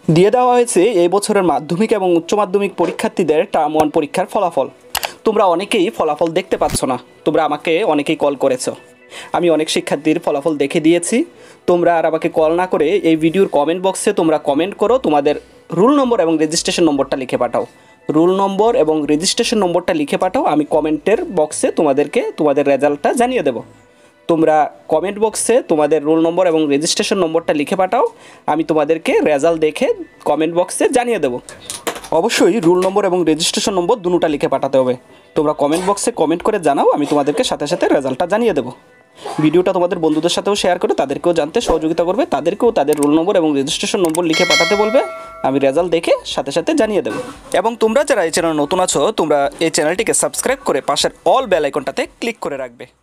দিয়ে দেওয়া হয়েছে এই বছরের মাধ্যমিক এবং উচ্চ মাধ্যমিক পরীক্ষার্থীদের টার্ম 1 পরীক্ষার ফলাফল। তোমরা অনেকেই ফলাফল দেখতে পাচ্ছ না, তোমরা আমাকে অনেকেই কল করেছো। আমি অনেক শিক্ষার্থীর ফলাফল দেখে দিয়েছি। তোমরা আর আমাকে কল না করে এই ভিডিওর কমেন্ট বক্সে তোমরা কমেন্ট করো, তোমাদের রুল নম্বর এবং রেজিস্ট্রেশন নম্বরটা লিখে পাঠাও। রুল নম্বর এবং রেজিস্ট্রেশন নম্বরটা লিখে পাঠাও, আমি কমেন্টের বক্সে তোমাদেরকে তোমাদের রেজাল্টটা জানিয়ে দেবো। তোমরা কমেন্ট বক্সে তোমাদের রোল নম্বর এবং রেজিস্ট্রেশন নম্বরটা লিখে পাঠাও, আমি তোমাদেরকে রেজাল্ট দেখে কমেন্ট বক্সে জানিয়ে দেবো। অবশ্যই রোল নম্বর এবং রেজিস্ট্রেশন নম্বর দুটোটা লিখে পাঠাতে হবে। তোমরা কমেন্ট বক্সে কমেন্ট করে জানাও, আমি তোমাদেরকে সাথে সাথে রেজাল্টটা জানিয়ে দেবো। ভিডিওটা তোমাদের বন্ধুদের সাথেও শেয়ার করে তাদেরকেও জানতে সহযোগিতা করবে, তাদেরকেও তাদের রোল নম্বর এবং রেজিস্ট্রেশন নম্বর লিখে পাঠাতে বলবে, আমি রেজাল্ট দেখে সাথে সাথে জানিয়ে দেবো। এবং তোমরা যারা এই চ্যানেলে নতুন আছো, তোমরা এই চ্যানেলটিকে সাবস্ক্রাইব করে পাশের অল বেল আইকনটাতে ক্লিক করে রাখবে।